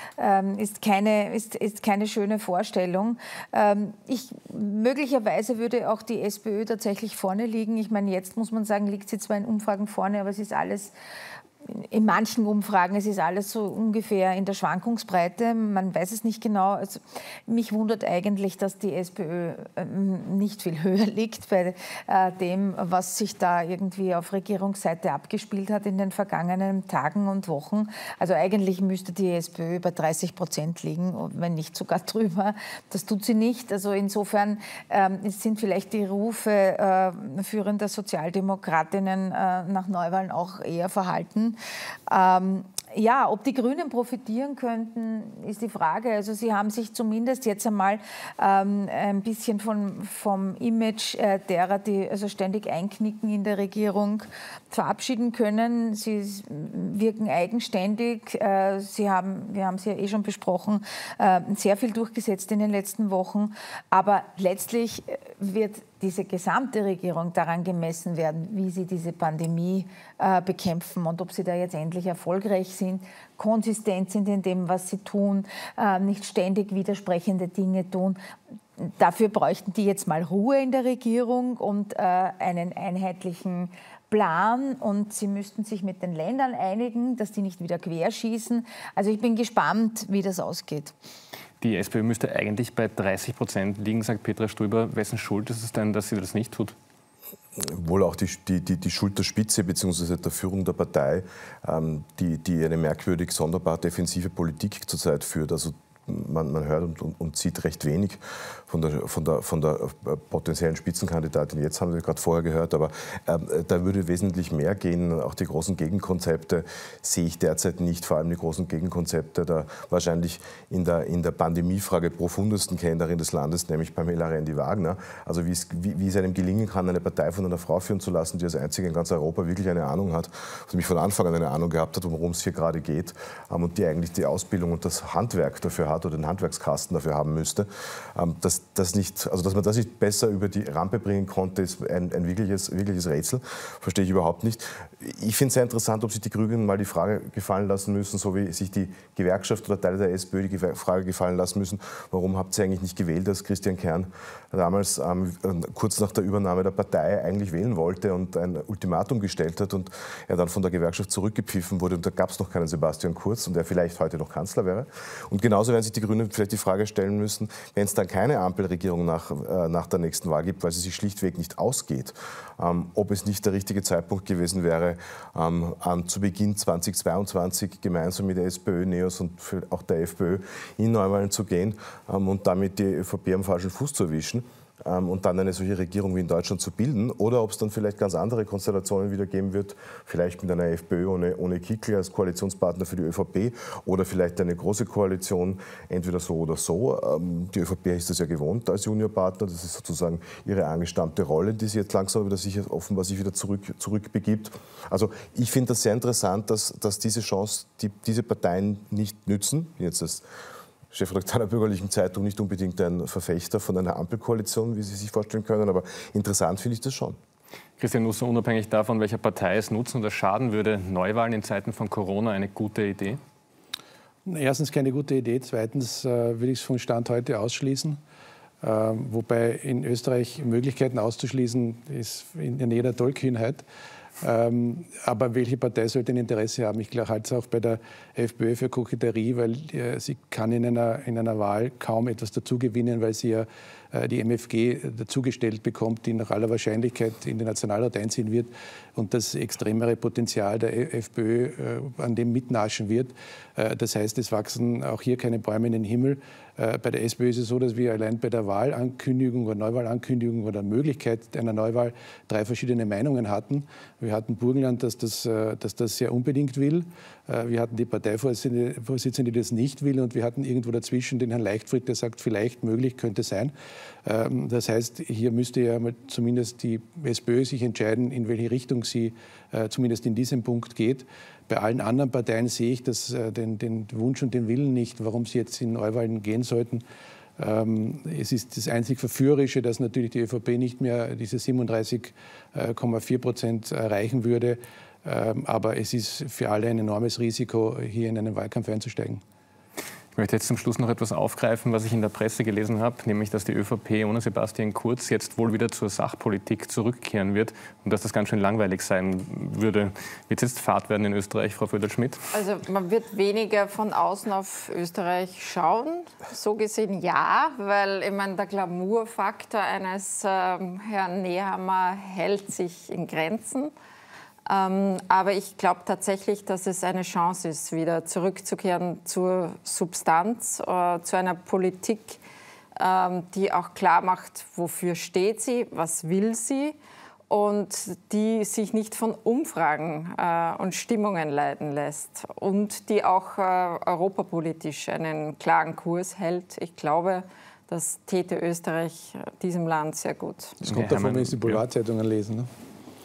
ist keine, ist, ist keine schöne Vorstellung. Ich, möglicherweise würde auch die SPÖ tatsächlich vorne liegen. Ich meine, jetzt muss man sagen, liegt sie zwar in Umfragen vorne, aber es ist alles in manchen Umfragen, es ist alles so ungefähr in der Schwankungsbreite, man weiß es nicht genau. Also, mich wundert eigentlich, dass die SPÖ äh, nicht viel höher liegt bei äh, dem, was sich da irgendwie auf Regierungsseite abgespielt hat in den vergangenen Tagen und Wochen. Also eigentlich müsste die SPÖ bei dreißig Prozent liegen, wenn nicht sogar drüber. Das tut sie nicht. Also insofern äh, es sind vielleicht die Rufe äh, führender Sozialdemokratinnen äh, nach Neuwahlen auch eher verhalten. Ähm, ja, ob die Grünen profitieren könnten, ist die Frage. Also sie haben sich zumindest jetzt einmal ähm, ein bisschen von, vom Image äh, derer, die also ständig einknicken in der Regierung, verabschieden können. Sie wirken eigenständig. Äh, sie haben, wir haben es ja eh schon besprochen, äh, sehr viel durchgesetzt in den letzten Wochen. Aber letztlich wird diese gesamte Regierung daran gemessen werden, wie sie diese Pandemie äh, bekämpfen und ob sie da jetzt endlich erfolgreich sind, konsistent sind in dem, was sie tun, äh, nicht ständig widersprechende Dinge tun. Dafür bräuchten die jetzt mal Ruhe in der Regierung und äh, einen einheitlichen Plan, und sie müssten sich mit den Ländern einigen, dass die nicht wieder querschießen. Also ich bin gespannt, wie das ausgeht. Die SPÖ müsste eigentlich bei dreißig Prozent liegen, sagt Petra Stuiber. Wessen Schuld ist es denn, dass sie das nicht tut? Wohl auch die, die, die Schuld der Spitze bzw. der Führung der Partei, ähm, die, die eine merkwürdig sonderbar defensive Politik zurzeit führt. Also man, man hört und, und, und sieht recht wenig von der, von der, von der potenziellen Spitzenkandidatin. Jetzt haben wir gerade vorher gehört, aber äh, da würde wesentlich mehr gehen. Auch die großen Gegenkonzepte sehe ich derzeit nicht, vor allem die großen Gegenkonzepte der wahrscheinlich in der, in der Pandemiefrage profundesten Kennerin des Landes, nämlich Pamela Rendi-Wagner. Also wie es, wie, wie es einem gelingen kann, eine Partei von einer Frau führen zu lassen, die als einzige in ganz Europa wirklich eine Ahnung hat, die mich von Anfang an eine Ahnung gehabt hat, worum es hier gerade geht, ähm, und die eigentlich die Ausbildung und das Handwerk dafür hat oder den Handwerkskasten dafür haben müsste. Ähm, dass, das nicht, also dass man das nicht besser über die Rampe bringen konnte, ist ein, ein wirkliches, wirkliches Rätsel. Verstehe ich überhaupt nicht. Ich finde es sehr interessant, ob sich die Grünen mal die Frage gefallen lassen müssen, so wie sich die Gewerkschaft oder Teile der SPÖ die Frage gefallen lassen müssen, warum habt ihr eigentlich nicht gewählt, dass Christian Kern damals ähm, kurz nach der Übernahme der Partei eigentlich wählen wollte und ein Ultimatum gestellt hat und er dann von der Gewerkschaft zurückgepfiffen wurde und da gab es noch keinen Sebastian Kurz und der vielleicht heute noch Kanzler wäre. Und genauso werden sich die Grünen vielleicht die Frage stellen müssen, wenn es dann keine Ampelregierung nach, äh, nach der nächsten Wahl gibt, weil sie sich schlichtweg nicht ausgeht, ähm, ob es nicht der richtige Zeitpunkt gewesen wäre, ähm, ähm, zu Beginn zweitausendzweiundzwanzig gemeinsam mit der SPÖ, NEOS und auch der FPÖ in Neuwahlen zu gehen ähm, und damit die ÖVP am falschen Fuß zu erwischen. Und dann eine solche Regierung wie in Deutschland zu bilden, oder ob es dann vielleicht ganz andere Konstellationen wieder geben wird, vielleicht mit einer FPÖ ohne, ohne Kickl als Koalitionspartner für die ÖVP oder vielleicht eine große Koalition, entweder so oder so. Die ÖVP ist das ja gewohnt als Juniorpartner, das ist sozusagen ihre angestammte Rolle, die sie jetzt langsam wieder sicher, offenbar sich wieder zurück, zurückbegibt. Also ich finde das sehr interessant, dass, dass diese Chance, die diese Parteien nicht nützen, jetzt das Chefredakteur der Bürgerlichen Zeitung nicht unbedingt ein Verfechter von einer Ampelkoalition, wie Sie sich vorstellen können, aber interessant finde ich das schon. Christian Nusser, unabhängig davon, welcher Partei es nutzen oder schaden würde, Neuwahlen in Zeiten von Corona eine gute Idee? Erstens keine gute Idee, zweitens äh, will ich es vom Stand heute ausschließen. Äh, wobei in Österreich Möglichkeiten auszuschließen ist in der Nähe der Tollkühnheit. Ähm, aber welche Partei sollte ein Interesse haben? Ich halte es auch bei der FPÖ für Koketterie, weil äh, sie kann in einer, in einer Wahl kaum etwas dazugewinnen, weil sie ja äh, die M F G dazugestellt bekommt, die nach aller Wahrscheinlichkeit in den Nationalrat einziehen wird und das extremere Potenzial der FPÖ äh, an dem mitnaschen wird. Äh, das heißt, es wachsen auch hier keine Bäume in den Himmel. Äh, bei der SPÖ ist es so, dass wir allein bei der Wahlankündigung oder Neuwahlankündigung oder Möglichkeit einer Neuwahl drei verschiedene Meinungen hatten. Wir hatten Burgenland, dass das, dass das sehr unbedingt will. Wir hatten die Parteivorsitzende, die das nicht will. Und wir hatten irgendwo dazwischen den Herrn Leichtfried, der sagt, vielleicht, möglich, könnte sein. Das heißt, hier müsste ja zumindest die SPÖ sich entscheiden, in welche Richtung sie zumindest in diesem Punkt geht. Bei allen anderen Parteien sehe ich das, den, den Wunsch und den Willen nicht, warum sie jetzt in Neuwahlen gehen sollten. Es ist das einzig Verführerische, dass natürlich die ÖVP nicht mehr diese siebenunddreißig Komma vier Prozent erreichen würde. Aber es ist für alle ein enormes Risiko, hier in einen Wahlkampf einzusteigen. Ich möchte jetzt zum Schluss noch etwas aufgreifen, was ich in der Presse gelesen habe, nämlich, dass die ÖVP ohne Sebastian Kurz jetzt wohl wieder zur Sachpolitik zurückkehren wird und dass das ganz schön langweilig sein würde. Wird es jetzt Fahrt werden in Österreich, Frau Föderl-Schmidt? Also man wird weniger von außen auf Österreich schauen. So gesehen ja, weil ich meine, der Glamourfaktor eines ähm, Herrn Nehammer hält sich in Grenzen. Ähm, aber ich glaube tatsächlich, dass es eine Chance ist, wieder zurückzukehren zur Substanz, äh, zu einer Politik, ähm, die auch klar macht, wofür steht sie, was will sie und die sich nicht von Umfragen äh, und Stimmungen leiten lässt und die auch äh, europapolitisch einen klaren Kurs hält. Ich glaube, das täte Österreich diesem Land sehr gut. Das kommt davon, wenn Sie die Boulevardzeitungen lesen, ne?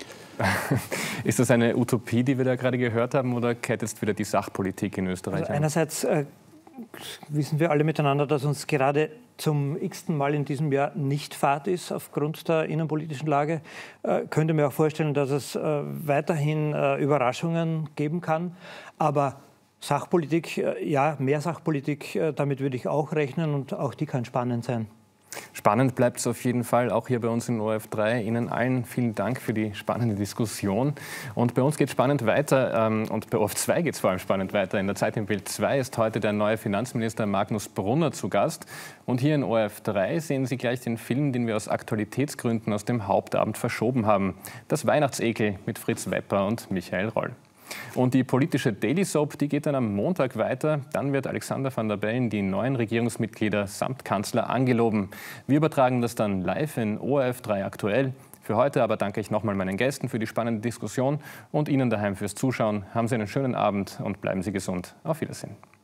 Ist das eine Utopie, die wir da gerade gehört haben, oder kehrt jetzt wieder die Sachpolitik in Österreich also an? Einerseits äh, wissen wir alle miteinander, dass uns gerade zum x-ten Mal in diesem Jahr nicht Fahrt ist aufgrund der innenpolitischen Lage. Äh, könnte mir auch vorstellen, dass es äh, weiterhin äh, Überraschungen geben kann. Aber Sachpolitik, äh, ja, mehr Sachpolitik, äh, damit würde ich auch rechnen und auch die kann spannend sein. Spannend bleibt es auf jeden Fall, auch hier bei uns in O R F drei. Ihnen allen vielen Dank für die spannende Diskussion. Und bei uns geht es spannend weiter und bei O R F zwei geht es vor allem spannend weiter. In der Zeit im Bild zwei ist heute der neue Finanzminister Magnus Brunner zu Gast. Und hier in O R F drei sehen Sie gleich den Film, den wir aus Aktualitätsgründen aus dem Hauptabend verschoben haben. Das Weihnachtsekel mit Fritz Wepper und Michael Roll. Und die politische Daily Soap, die geht dann am Montag weiter. Dann wird Alexander Van der Bellen die neuen Regierungsmitglieder samt Kanzler angeloben. Wir übertragen das dann live in O R F drei aktuell. Für heute aber danke ich nochmal meinen Gästen für die spannende Diskussion und Ihnen daheim fürs Zuschauen. Haben Sie einen schönen Abend und bleiben Sie gesund. Auf Wiedersehen.